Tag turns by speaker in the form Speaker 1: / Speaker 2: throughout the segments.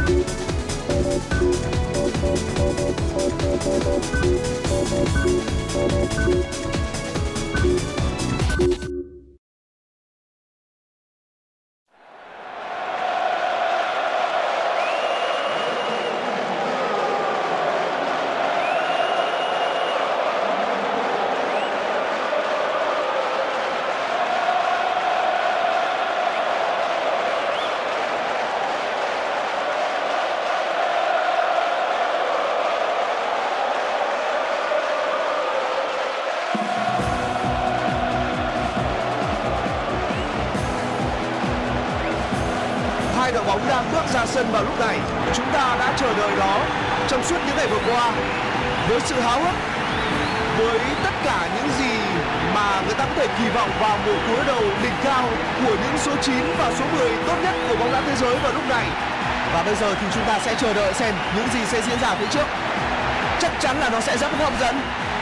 Speaker 1: Hai đội bóng đang bước ra sân vào lúc này. Chúng ta đã chờ đợi nó trong suốt những ngày vừa qua với sự háo hức, với tất cả những gì mà người ta có thể kỳ vọng vào mùa cuối đầu đỉnh cao của những số 9 và số 10 tốt nhất của bóng đá thế giới vào lúc này. Và bây giờ thì chúng ta sẽ chờ đợi xem những gì sẽ diễn ra phía trước. Chắc chắn là nó sẽ rất hấp dẫn.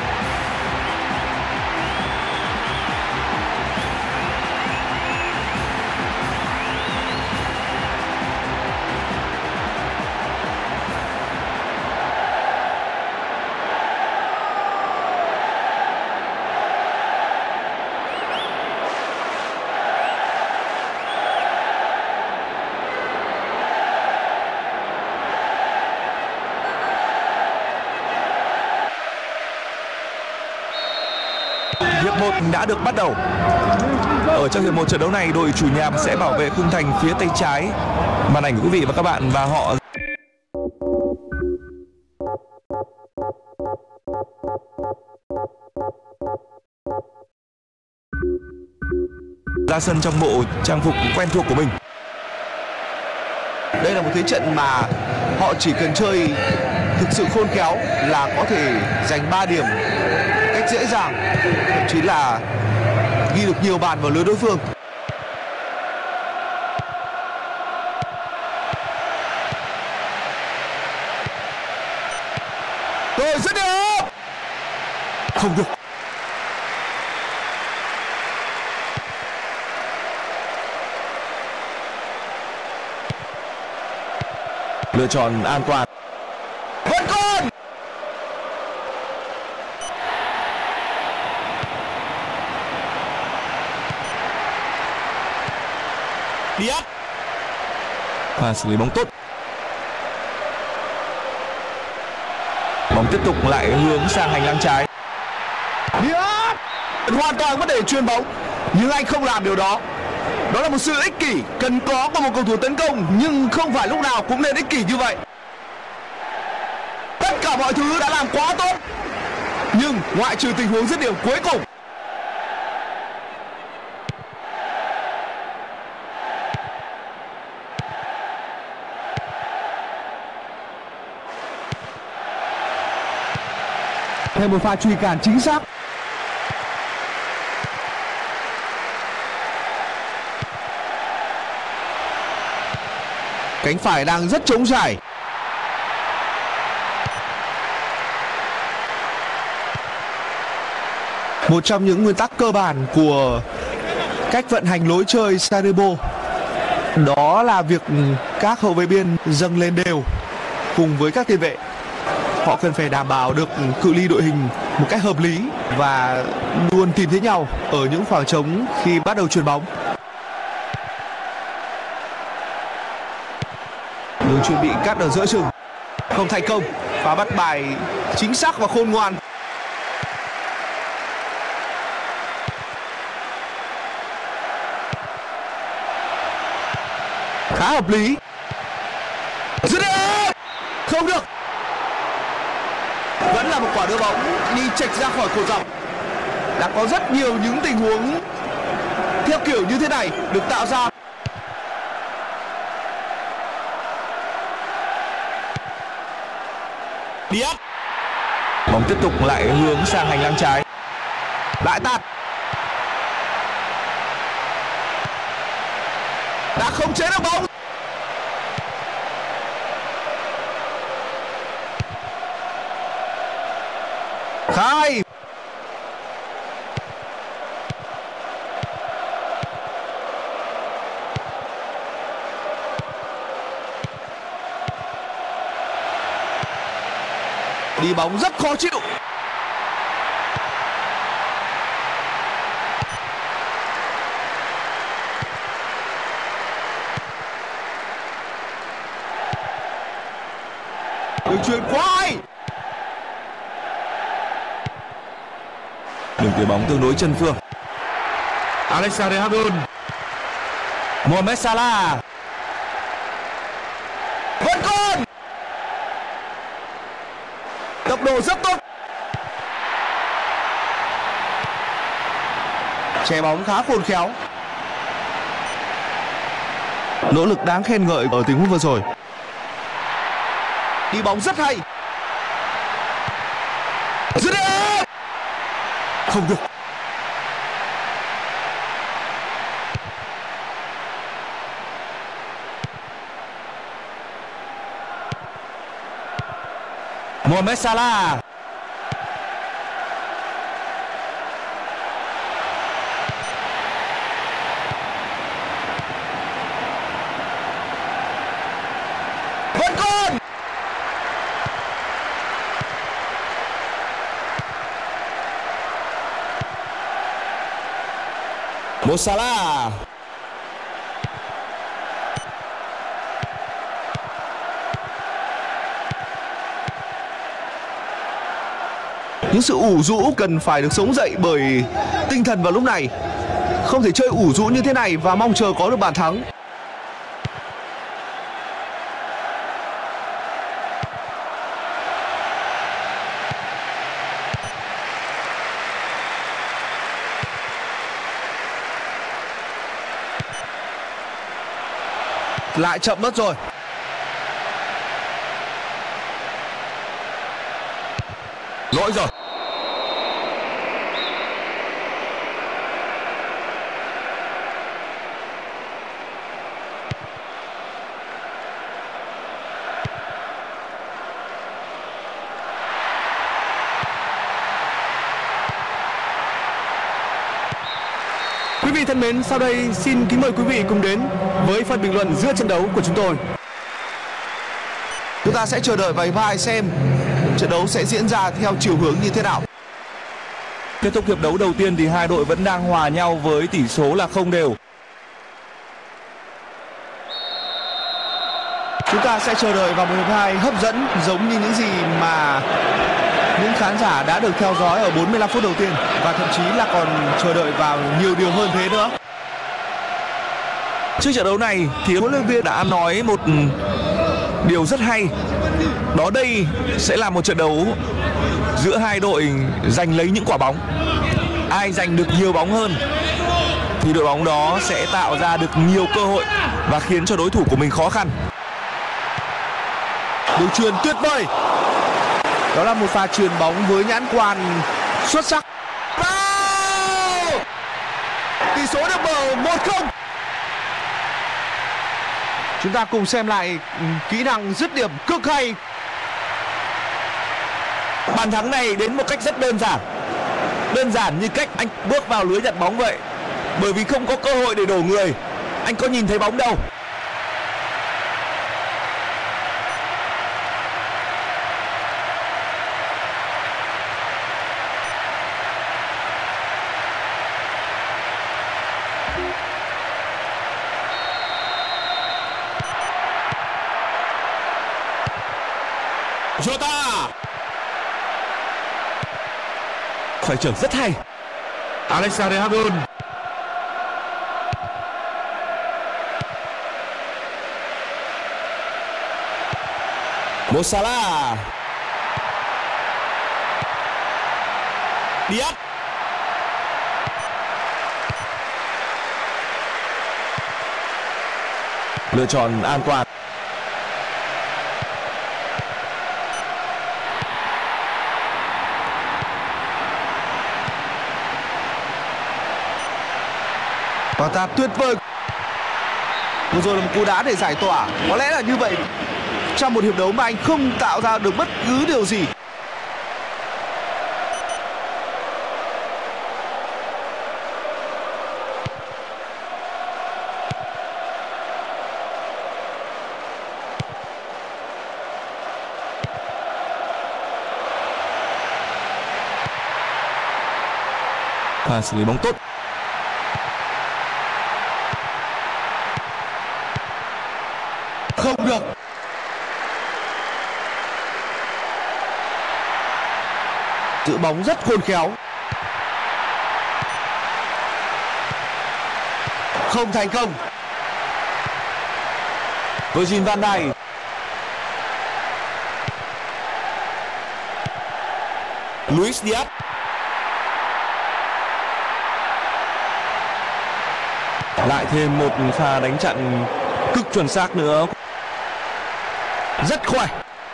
Speaker 2: Hiệp 1 đã được bắt đầu. Ở trong hiệp 1 trận đấu này, đội chủ nhà sẽ bảo vệ khung thành phía tay trái màn ảnh của quý vị và các bạn, và họ ra sân trong bộ trang phục quen thuộc của mình.
Speaker 1: Đây là một thế trận mà họ chỉ cần chơi thực sự khôn khéo là có thể giành 3 điểm cách dễ dàng, thậm chí là ghi được nhiều bàn vào lưới đối phương. Rồi, dứt điểm. Không được.
Speaker 2: Lựa chọn an toàn.
Speaker 1: Vẫn còn.
Speaker 2: Diaz. Và xử lý bóng tốt. Bóng tiếp tục lại hướng sang hành lang trái.
Speaker 1: Diaz hoàn toàn có thể chuyền bóng, nhưng anh không làm điều đó. Đó là một sự ích kỷ cần có của một cầu thủ tấn công, nhưng không phải lúc nào cũng nên ích kỷ như vậy. Tất cả mọi thứ đã làm quá tốt, nhưng ngoại trừ tình huống dứt điểm cuối cùng. Thêm một pha truy cản chính xác. Cánh phải đang rất trống trải. Một trong những nguyên tắc cơ bản của cách vận hành lối chơi Sarribo đó là việc các hậu vệ biên dâng lên đều cùng với các tiền vệ. Họ cần phải đảm bảo được cự ly đội hình một cách hợp lý và luôn tìm thấy nhau ở những khoảng trống khi bắt đầu chuyền bóng. Đường chuyền bị cắt ở giữa chừng, không thành công. Và bắt bài chính xác và khôn ngoan. Khá hợp lý. Dứt điểm. Không được. Vẫn là một quả đưa bóng đi chệch ra khỏi cột dọc. Đã có rất nhiều những tình huống theo kiểu như thế này được tạo ra.
Speaker 2: Diaz. Bóng tiếp tục lại hướng sang hành lang trái.
Speaker 1: Lại tạt. Đã không chế được bóng. Khai. Đi bóng rất khó chịu. Đường chuyền quá hay.
Speaker 2: Đường tiếp bóng tương đối chân phương.
Speaker 3: Alexander Hagun,
Speaker 2: Mohamed Salah.
Speaker 1: Vẫn còn. Tốc độ rất tốt. Che bóng khá khôn khéo. Nỗ lực đáng khen ngợi ở tình huống vừa rồi. Đi bóng rất hay. Dứt điểm.
Speaker 2: Không được. Mohamed Salah.
Speaker 1: Vẫn còn.
Speaker 2: Mo Salah.
Speaker 1: Những sự ủ rũ cần phải được sống dậy bởi tinh thần vào lúc này. Không thể chơi ủ rũ như thế này và mong chờ có được bàn thắng. Lại chậm mất rồi.
Speaker 2: Lỗi rồi.
Speaker 1: Quý vị thân mến, sau đây xin kính mời quý vị cùng đến với phần bình luận giữa trận đấu của chúng tôi. Chúng ta sẽ chờ đợi vào hiệp 2 xem trận đấu sẽ diễn ra theo chiều hướng như thế nào.
Speaker 2: Kết thúc hiệp đấu đầu tiên thì hai đội vẫn đang hòa nhau với tỷ số là không đều.
Speaker 1: Chúng ta sẽ chờ đợi vào một hiệp 2 hấp dẫn giống như những gì mà những khán giả đã được theo dõi ở 45 phút đầu tiên, và thậm chí là còn chờ đợi vào nhiều điều hơn thế nữa.
Speaker 2: Trước trận đấu này thì huấn luyện viên đã nói một điều rất hay. Đó đây sẽ là một trận đấu giữa hai đội giành lấy những quả bóng. Ai giành được nhiều bóng hơn thì đội bóng đó sẽ tạo ra được nhiều cơ hội và khiến cho đối thủ của mình khó khăn.
Speaker 1: Đường chuyền tuyệt vời. Đó là một pha chuyền bóng với nhãn quan xuất sắc. Tỷ số được mở 1-0. Chúng ta cùng xem lại kỹ năng dứt điểm cực hay.
Speaker 2: Bàn thắng này đến một cách rất đơn giản. Đơn giản như cách anh bước vào lưới nhặt bóng vậy. Bởi vì không có cơ hội để đổ người, anh có nhìn thấy bóng đâu. Jota khởi trưởng rất hay.
Speaker 3: Alexander Hagun,
Speaker 2: Mo Salah. Diaz. Lựa chọn an toàn.
Speaker 1: Và ta tuyệt vời. Vừa rồi là một cú đá để giải tỏa. Có lẽ là như vậy trong một hiệp đấu mà anh không tạo ra được bất cứ điều gì.
Speaker 2: Và xử lý bóng tốt.
Speaker 1: Không được. Giữ bóng rất khôn khéo. Không thành công.
Speaker 2: Virgil van Dijk. Luis Diaz. Lại thêm một pha đánh chặn cực chuẩn xác nữa.
Speaker 1: Rất khỏe.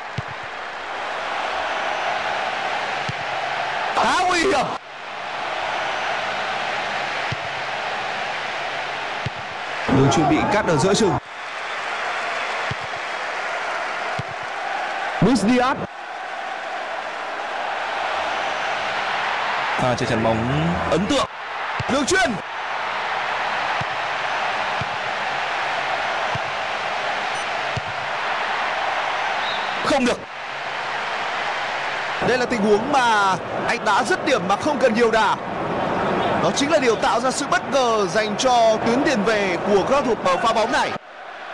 Speaker 1: Khá nguy hiểm. Đường chuyền bị cắt ở giữa chừng. Luis Diaz.
Speaker 2: Pha chơi chắn bóng ấn tượng.
Speaker 1: Đường chuyền. Không được. Đây là tình huống mà anh đã dứt điểm mà không cần nhiều đà. Đó chính là điều tạo ra sự bất ngờ dành cho tuyến tiền vệ của các cầu thủ ở pha bóng này.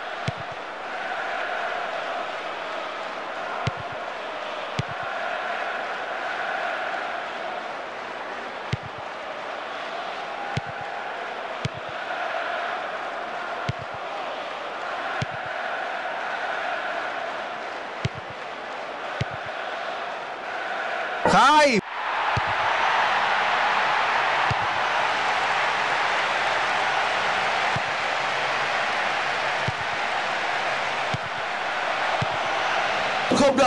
Speaker 1: Khai. Không được.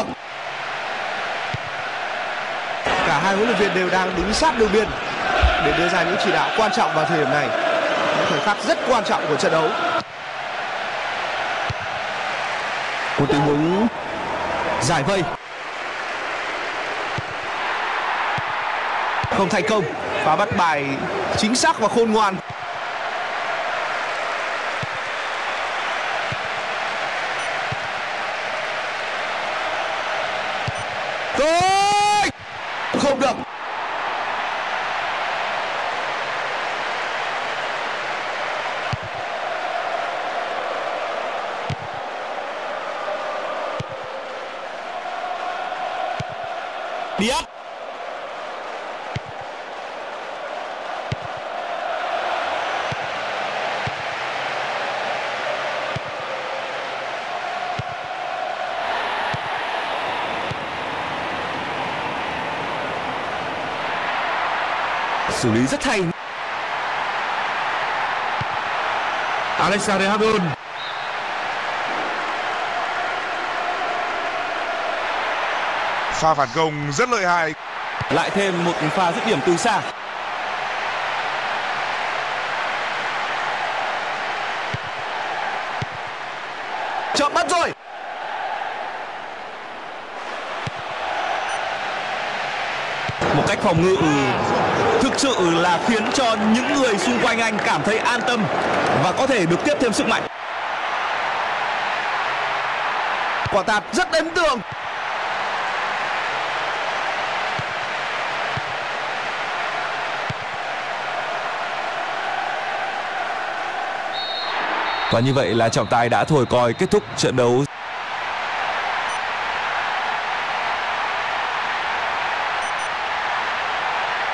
Speaker 1: Cả hai huấn luyện viên đều đang đứng sát đường biên để đưa ra những chỉ đạo quan trọng vào thời điểm này, những thời khắc rất quan trọng của trận đấu. Một tình huống giải vây. Không thành công. Và bắt bài chính xác và khôn ngoan. Thôi. Không được.
Speaker 2: Diaz. Xử lý rất hay.
Speaker 3: Alexander Hagon.
Speaker 4: Pha phản công rất lợi hại.
Speaker 2: Lại thêm một pha dứt điểm từ xa.
Speaker 1: Chậm bắt rồi.
Speaker 2: Một cách phòng ngự thực sự là khiến cho những người xung quanh anh cảm thấy an tâm và có thể được tiếp thêm sức mạnh.
Speaker 1: Quả tạt rất ấn tượng.
Speaker 2: Và như vậy là trọng tài đã thổi còi kết thúc trận đấu.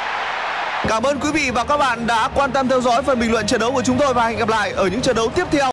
Speaker 1: Cảm ơn quý vị và các bạn đã quan tâm theo dõi phần bình luận trận đấu của chúng tôi và hẹn gặp lại ở những trận đấu tiếp theo.